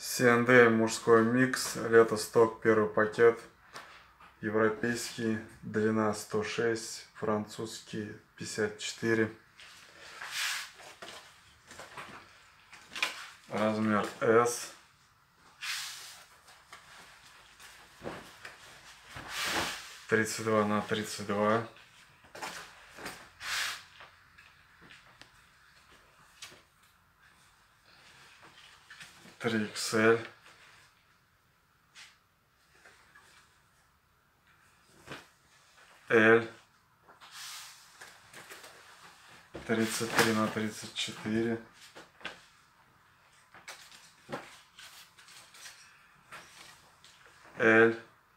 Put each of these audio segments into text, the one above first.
C&A мужской микс, лето сток, первый пакет, европейский, длина 106, французский 54, размер S, тридцать два на 32, три XL, L, 33 на 34, L,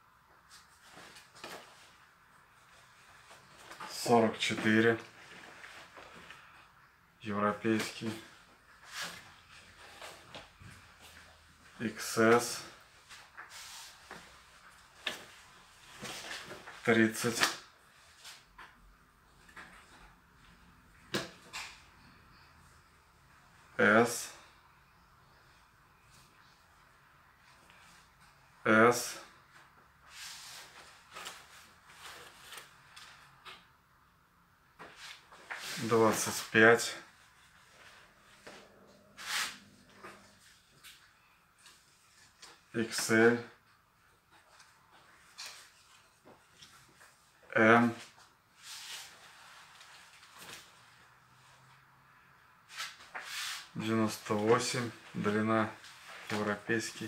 44, европейский, XS, 30, S, S, 25, XL, M, 98, длина, европейский,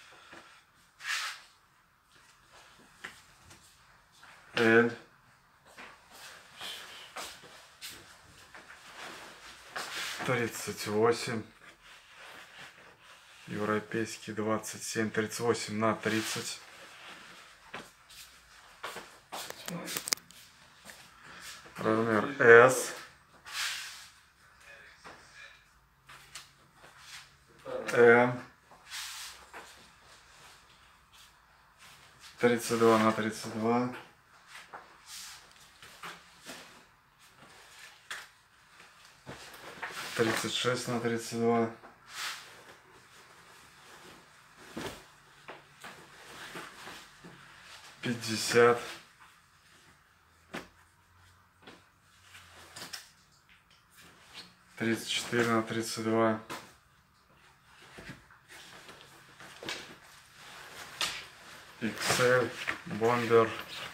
L, 38, европейский 27, 38 на 30, размер S, M, 32 на 32, тридцать шесть на 32, пятьдесят, тридцать четыре на 32, XL, бомбер,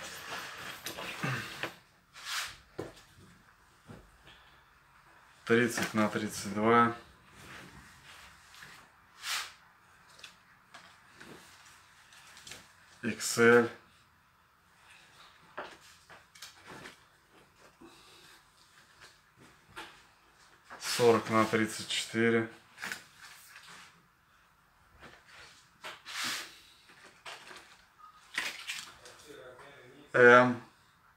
30 на 32, XL, 40 на 34, M,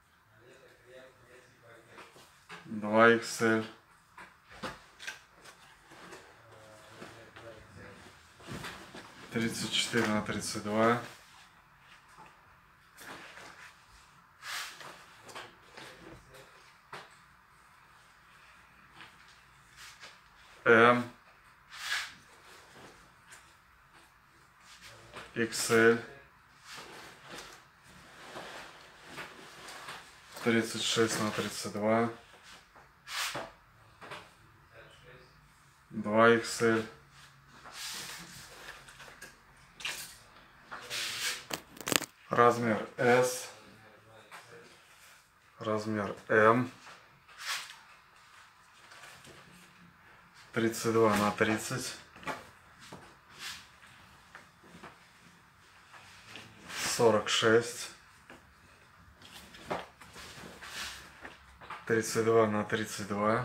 2 XL, 34 на 32, M, XL, 36 на 32, 2 XL, размер S, размер M, 32 на 30, 46, 32 на 32,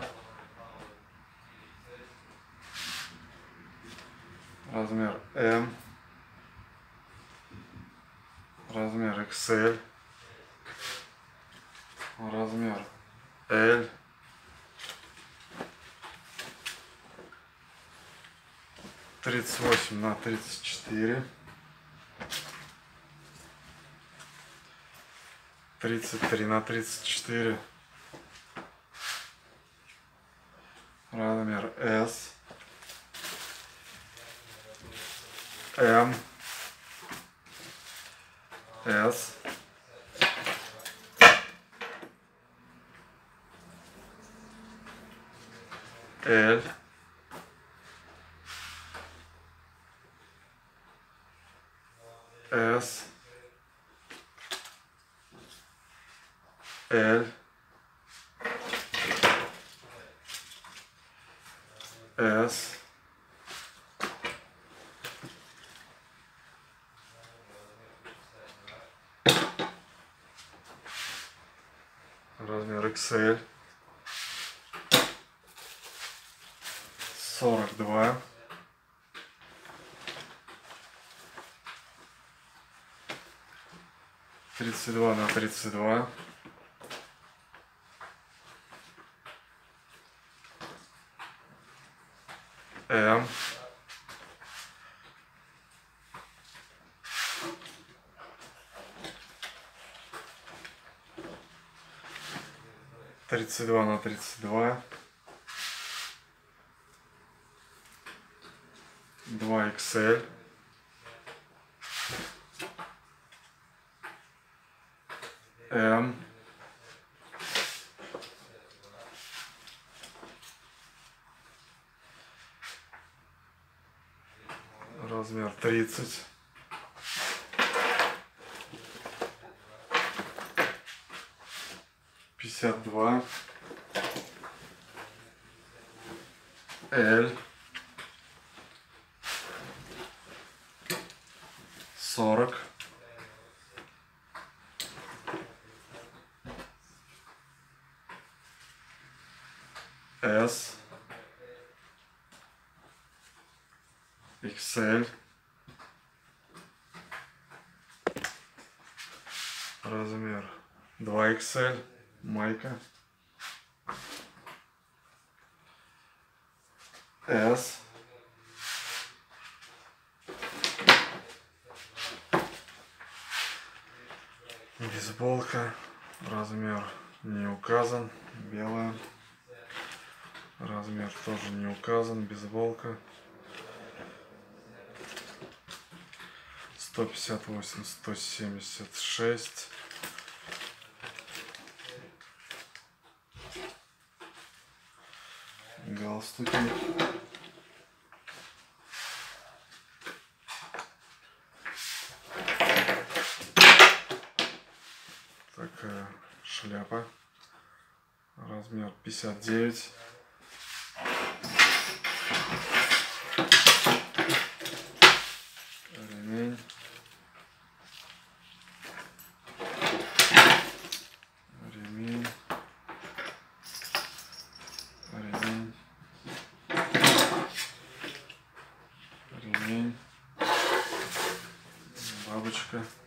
размер M, размер XL, размер L, 38 на 34, 33 на 34, размер S, М, С, Л, С, Л, С, размер XL, 42, 32 на 32, М, тридцать два на 32, 2 XL, М, размер 30, 52, Л, 40, С, XL, размер 2 XL, майка, С, бейсболка, размер не указан, белая, размер тоже не указан, бейсболка, 158, 176, галстуки, такая шляпа, размер 59, ремень, ремень, ремень, ремень, бабочка.